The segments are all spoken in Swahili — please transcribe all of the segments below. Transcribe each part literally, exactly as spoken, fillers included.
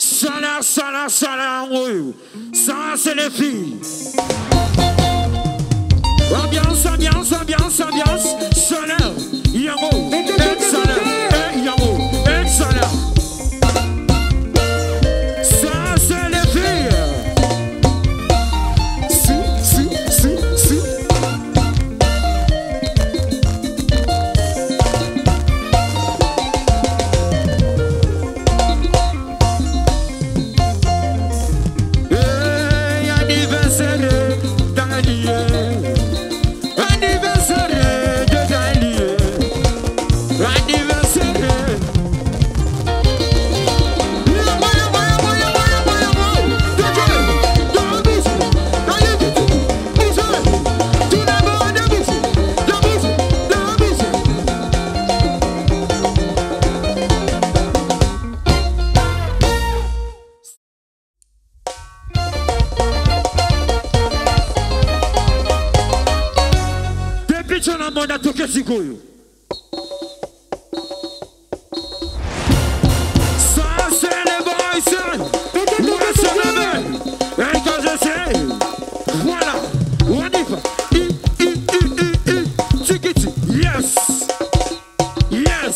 Salam, salam, salam, oui. Ça, c'est les filles. Ambiance, ambiance, ambiance, ambiance. Salam, yango, salam, yango, salam. Ça, c'est les filles. Si, si, si, si. Ça c'est les boys, moi c'est le mec. Et quand je sais, voilà, on y va. I, I, I, I, I, tiki, yes, yes.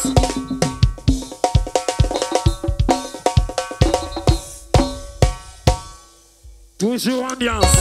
Toujours ambiance.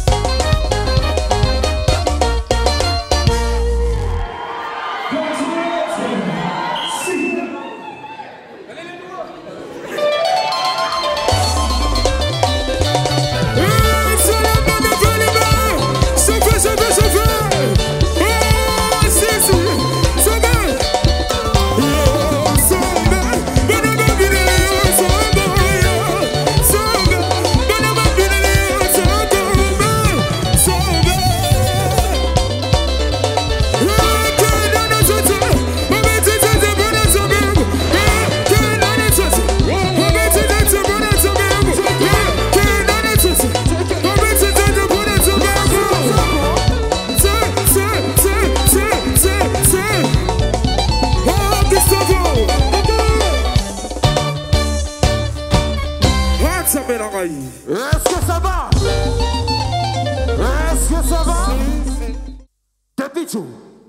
Est-ce que ça va? Est-ce que ça va? Depuis tout.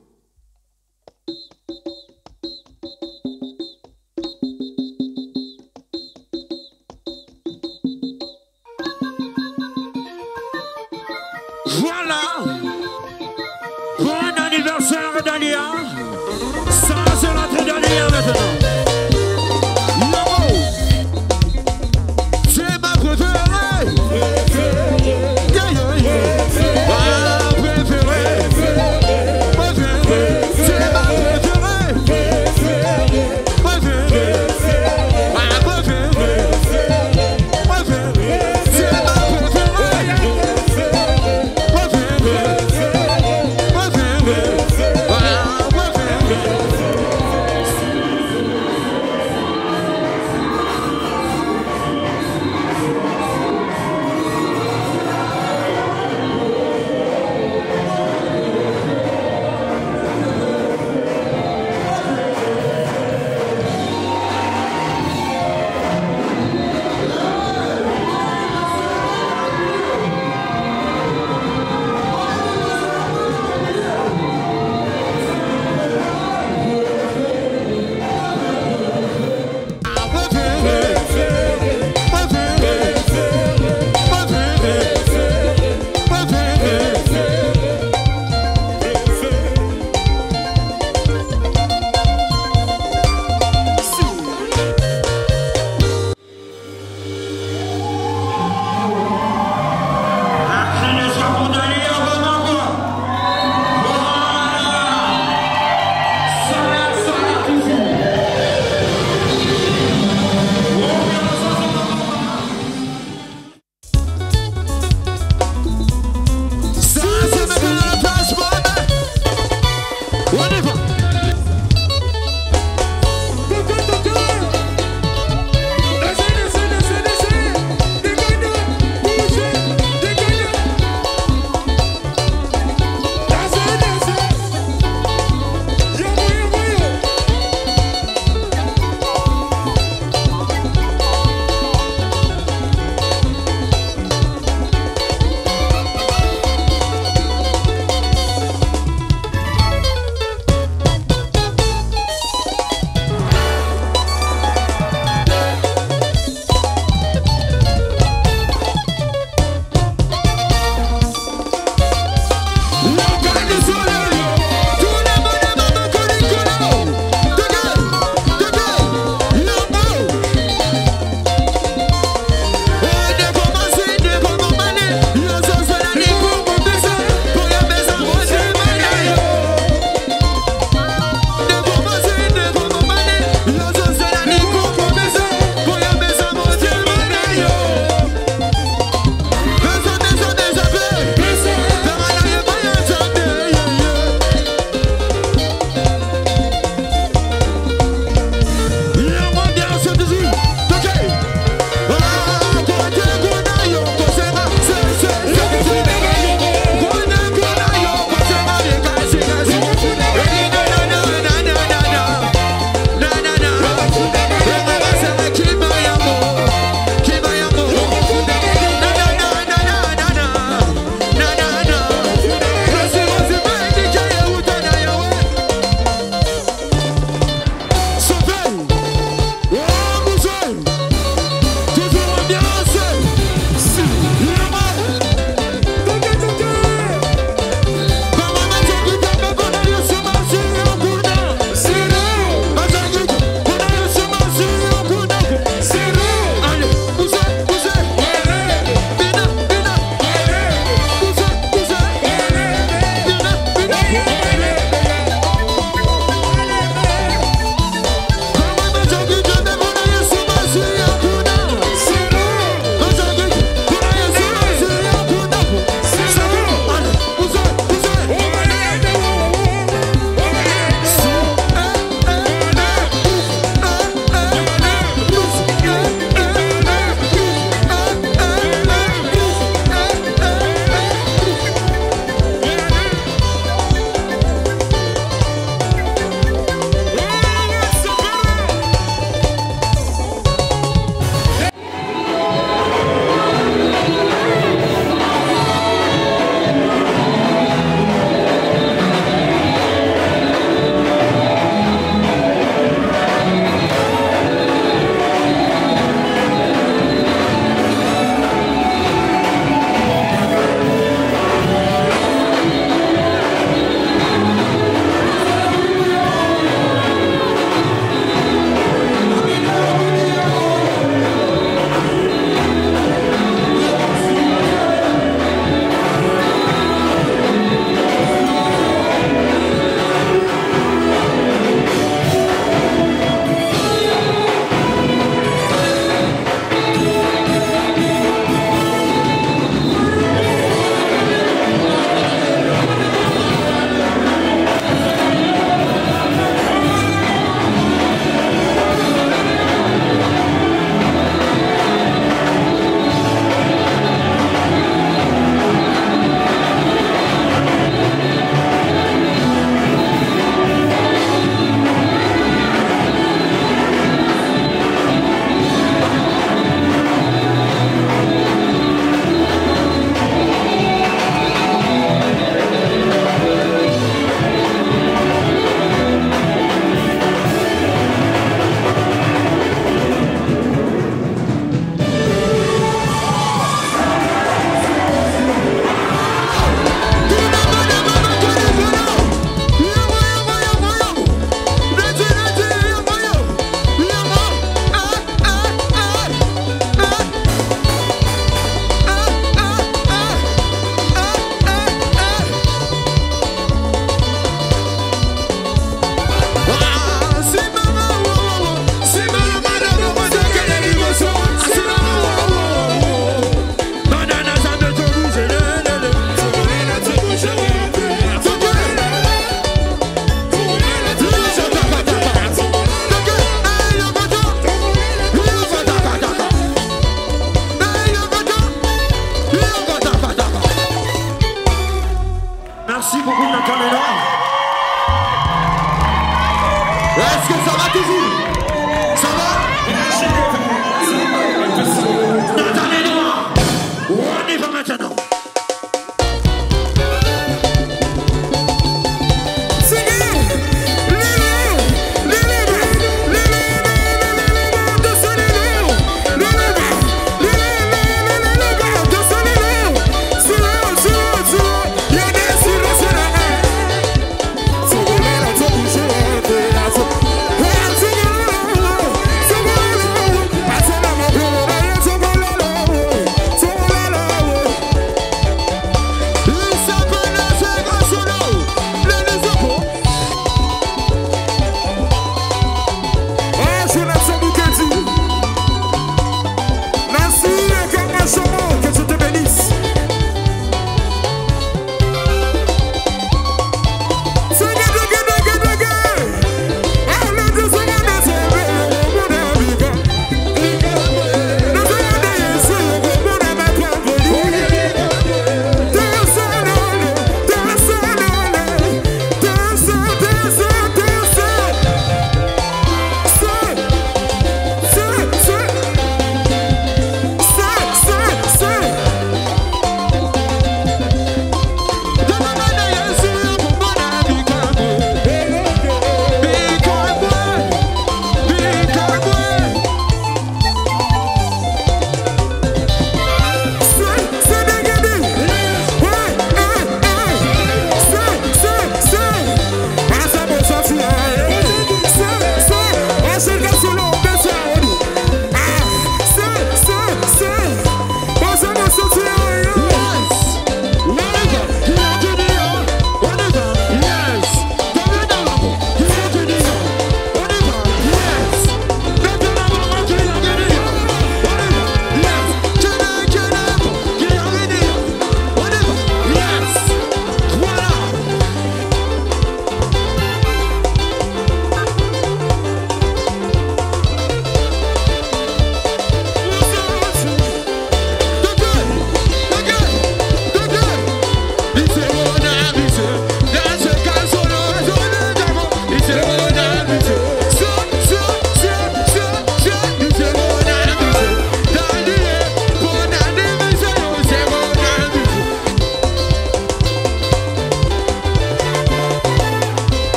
Voilà. Bon anniversaire d'Alia. Ça c'est l'entrée d'Alia maintenant.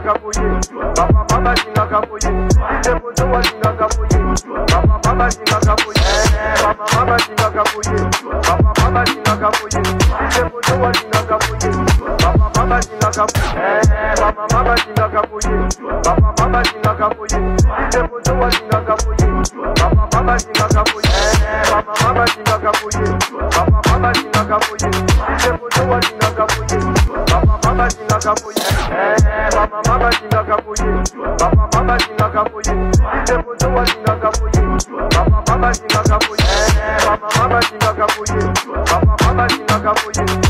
kapoye, papa papa jinga kapoye, ije bozo wa jinga kapoye, papa papa jinga kapoye, papa papa jinga kapoye, papa papa jinga kapoye, ije bozo wa jinga kapoye, papa papa jinga kapoye, papa papa jinga kapoye, papa papa jinga kapoye, ije bozo wa jinga kapoye, papa papa jinga kapoye, papa papa jinga kapoye, papa papa jinga kapoye, ije bozo wa jinga kapoye, papa papa jinga kapoye, papa papa jinga kapoye, papa papa jinga kapoye, ije bozo wa jinga kapoye, papa papa jinga kapoye, papa papa jinga kapoye, papa papa jinga kapoye.